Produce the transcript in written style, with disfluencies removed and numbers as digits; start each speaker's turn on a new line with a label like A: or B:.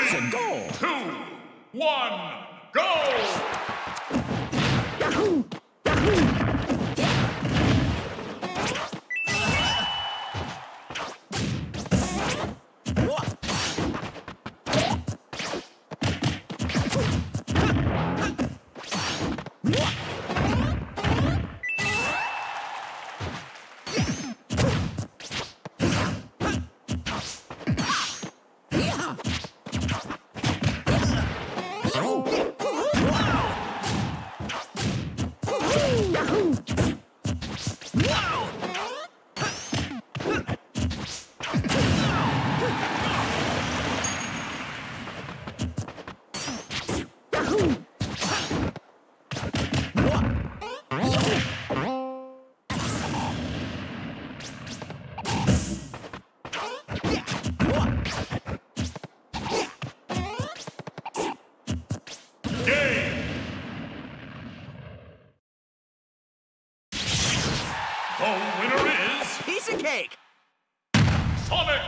A: It's a goal.
B: 2, 1, go!
A: Yahoo! Yahoo!
B: The winner is
A: Piece of cake.
B: Sonic